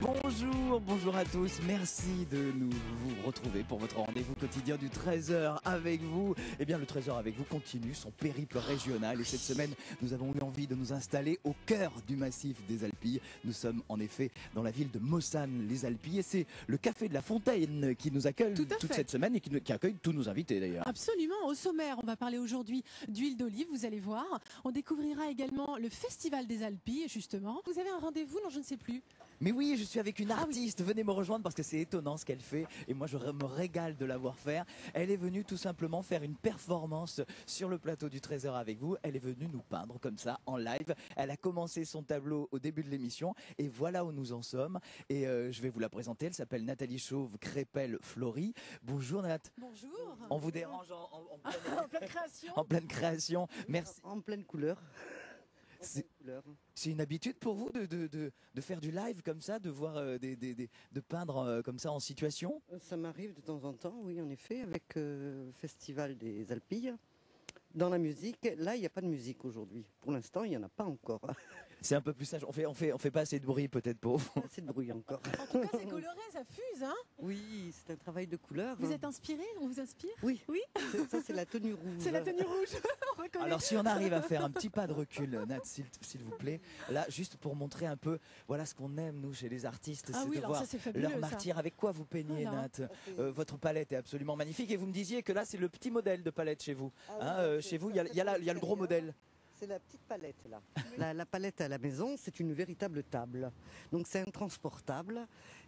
Bonjour, bonjour à tous, merci de vous retrouver pour votre rendez-vous quotidien du 13h avec vous. Eh bien le 13h avec vous continue son périple régional et cette semaine nous avons eu envie de nous installer au cœur du massif des Alpilles. Nous sommes en effet dans la ville de Mossane-les-Alpilles et c'est le Café de la Fontaine qui nous accueille toute cette semaine et qui accueille tous nos invités d'ailleurs. Absolument, au sommaire on va parler aujourd'hui d'huile d'olive, vous allez voir. On découvrira également le Festival des Alpilles justement. Vous avez un rendez-vous, non je ne sais plus. Mais oui, je suis avec une artiste, venez me rejoindre parce que c'est étonnant ce qu'elle fait et moi je me régale de la voir faire. Elle est venue tout simplement faire une performance sur le plateau du 13h avec vous. Elle est venue nous peindre comme ça en live. Elle a commencé son tableau au début de l'émission et voilà où nous en sommes. Et je vais vous la présenter, elle s'appelle Nathalie Chauve-Crépel-Flory. Bonjour Nat. Bonjour. On vous dérange en en pleine création. En pleine création, merci. En pleine couleur. C'est une habitude pour vous de faire du live comme ça, de voir de peindre comme ça en situation? Ça m'arrive de temps en temps, oui, en effet, avec le Festival des Alpilles. Dans la musique, là, il n'y a pas de musique aujourd'hui. Pour l'instant, il n'y en a pas encore. C'est un peu plus sage. On fait pas assez de bruit peut-être pour vous. Assez de bruit encore. En tout cas, c'est coloré, ça fuse, hein? Oui, c'est un travail de couleur. Vous êtes inspiré? On vous inspire? Oui. Oui. Ça, c'est la tenue rouge. C'est la tenue rouge. On reconnaît. Alors si on arrive à faire un petit pas de recul, Nat, s'il vous plaît, là, juste pour montrer un peu, voilà ce qu'on aime nous chez les artistes, Ah c'est oui, de alors voir ça, c'est fabuleux, leur martyr. Avec quoi vous peignez, Voilà. Nat? Votre palette est absolument magnifique et vous me disiez que là, c'est le petit modèle de palette chez vous. Chez vous, il y a le gros modèle. C'est la petite palette là. La palette à la maison, c'est une véritable table. Donc c'est intransportable.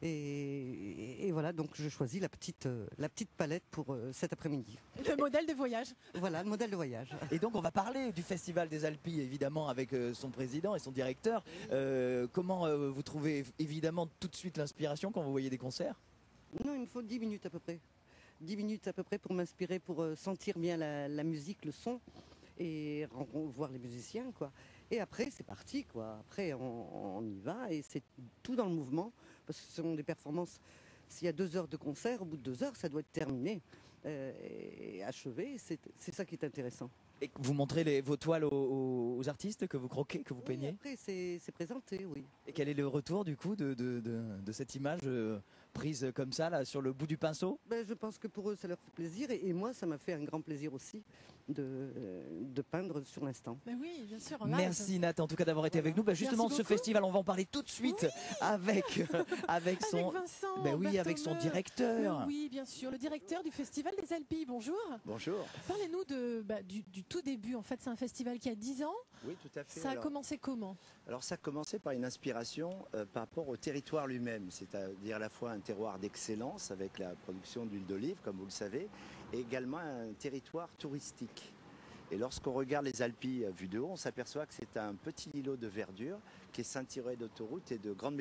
Et voilà, donc je choisis la petite palette pour cet après-midi. Le modèle de voyage. Voilà, le modèle de voyage. Et donc on va parler du Festival des Alpilles évidemment avec son président et son directeur. Comment vous trouvez évidemment tout de suite l'inspiration quand vous voyez des concerts? Non, il me faut 10 minutes à peu près. 10 minutes à peu près pour m'inspirer, pour sentir bien la musique, le son et voir les musiciens, quoi. Et après, c'est parti, quoi. Après, on y va et c'est tout dans le mouvement parce que ce sont des performances. S'il y a 2 heures de concert, au bout de 2 heures, ça doit être terminé et achevé. C'est ça qui est intéressant. Et vous montrez vos toiles aux artistes que vous croquez, que vous peignez? Oui, après, c'est présenté, oui. Et quel est le retour du coup de cette image prise comme ça là sur le bout du pinceau? Je pense que pour eux ça leur fait plaisir et moi ça m'a fait un grand plaisir aussi de peindre sur l'instant. Mais oui, bien sûr. Merci Nat en tout cas d'avoir été avec nous. Justement Merci ce beaucoup. festival on va en parler tout de suite avec son Vincent, avec son directeur. Oui, bien sûr, le directeur du Festival des Alpilles. Bonjour. Bonjour. Parlez-nous du tout début. En fait, c'est un festival qui a 10 ans. Oui, tout à fait. Ça a commencé comment? Alors ça a commencé par une inspiration par rapport au territoire lui-même, c'est-à-dire à la fois un terroir d'excellence avec la production d'huile d'olive, comme vous le savez, et également un territoire touristique. Et lorsqu'on regarde les Alpilles vues de haut, on s'aperçoit que c'est un petit îlot de verdure qui est ceinturé d'autoroutes et de grandes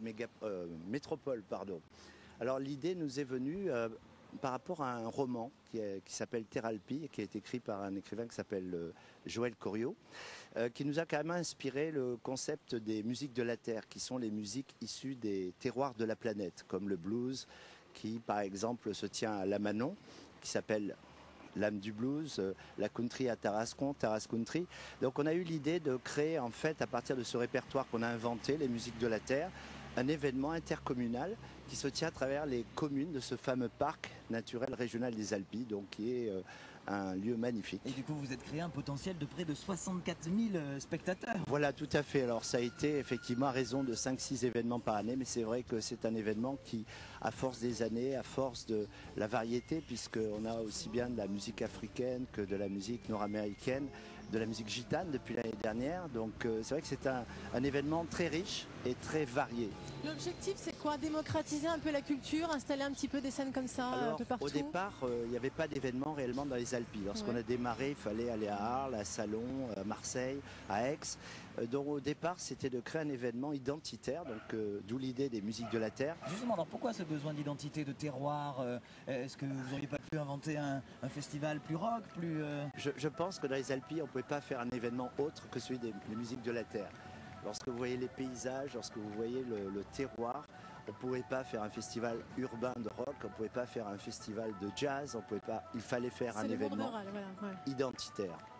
métropoles. Alors l'idée nous est venue par rapport à un roman qui s'appelle Terre Alpille, qui a été écrit par un écrivain qui s'appelle Joël Corriot, qui nous a quand même inspiré le concept des musiques de la Terre, qui sont les musiques issues des terroirs de la planète, comme le blues, qui par exemple se tient à Lamanon, qui s'appelle l'âme du blues, la country à Tarascon, Taras Country. Donc on a eu l'idée de créer en fait, à partir de ce répertoire qu'on a inventé, les musiques de la Terre, un événement intercommunal qui se tient à travers les communes de ce fameux parc naturel régional des Alpilles, donc qui est un lieu magnifique. Et du coup vous êtes créé un potentiel de près de 64 000 spectateurs. Voilà, tout à fait. Alors ça a été effectivement à raison de 5-6 événements par année, mais c'est vrai que c'est un événement qui, à force des années, à force de la variété, puisqu'on a aussi bien de la musique africaine que de la musique nord-américaine, de la musique gitane depuis l'année dernière. Donc c'est vrai que c'est un événement très riche et très varié. L'objectif, c'est quoi? Démocratiser un peu la culture, installer un petit peu des scènes comme ça un Alors, peu partout? au départ, il n'y avait pas d'événement réellement dans les Alpilles. Lorsqu'on a démarré, il fallait aller à Arles, à Salon, à Marseille, à Aix. Donc au départ, c'était de créer un événement identitaire, donc d'où l'idée des musiques de la Terre. Justement, alors pourquoi ce besoin d'identité, de terroir? Est-ce que vous n'auriez pas pu inventer un festival plus rock, plus... Je pense que dans les Alpilles, on ne pouvait pas faire un événement autre que celui des musiques de la Terre. Lorsque vous voyez les paysages, lorsque vous voyez le terroir, on ne pouvait pas faire un festival urbain de rock, on ne pouvait pas faire un festival de jazz, il fallait faire un événement identitaire.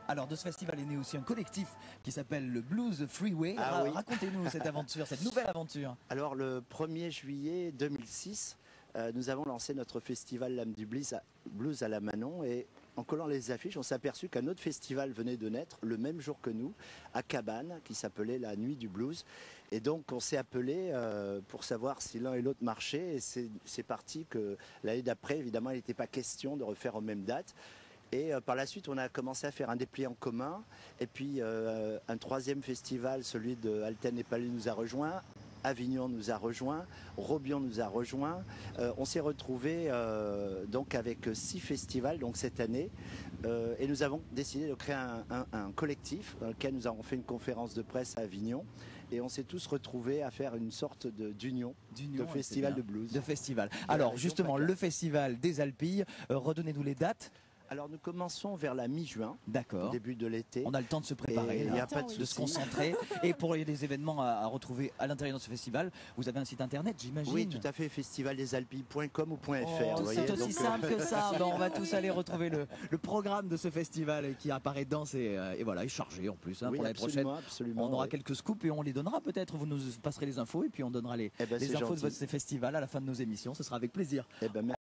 Alors de ce festival est né aussi un collectif qui s'appelle le Blues Freeway. Ah oui. Racontez-nous cette aventure, cette nouvelle aventure. Alors le 1er juillet 2006, nous avons lancé notre festival L'âme du blues à la Manon et en collant les affiches, on s'est aperçu qu'un autre festival venait de naître le même jour que nous, à Cabane, qui s'appelait la Nuit du Blues. Et donc on s'est appelé pour savoir si l'un et l'autre marchaient. Et c'est parti que l'année d'après, évidemment, il n'était pas question de refaire aux mêmes dates. Et par la suite, on a commencé à faire un dépliant commun. Et puis un troisième festival, celui de Alten et Palais, nous a rejoints. Avignon nous a rejoints, Robion nous a rejoints. On s'est retrouvés donc avec 6 festivals donc cette année et nous avons décidé de créer un collectif dans lequel nous avons fait une conférence de presse à Avignon et on s'est tous retrouvés à faire une sorte d'union de festival de blues. De festival. Alors justement, le festival des Alpilles, redonnez-nous les dates. Alors nous commençons vers la mi-juin, d'accord, au début de l'été. On a le temps de se préparer, il n'y a pas de se concentrer. Et pour les événements à retrouver à l'intérieur de ce festival, vous avez un site internet, j'imagine? Oui, tout à fait, festivaldesalpilles.com ou .fr. C'est aussi simple que ça. Ben, on va tous aller retrouver le programme de ce festival qui apparaît dense et voilà, est chargé en plus pour l'année prochaine. Absolument, on aura quelques scoops et on les donnera peut-être. Vous nous passerez les infos et puis on donnera les infos de votre festival à la fin de nos émissions. Ce sera avec plaisir.